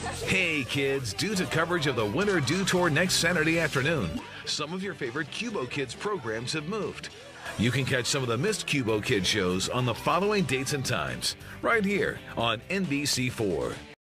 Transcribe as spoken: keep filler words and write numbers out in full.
Hey kids, due to coverage of the Winter Dew Tour next Saturday afternoon, some of your favorite Qubo Kids programs have moved. You can catch some of the missed Qubo Kids shows on the following dates and times, right here on N B C four.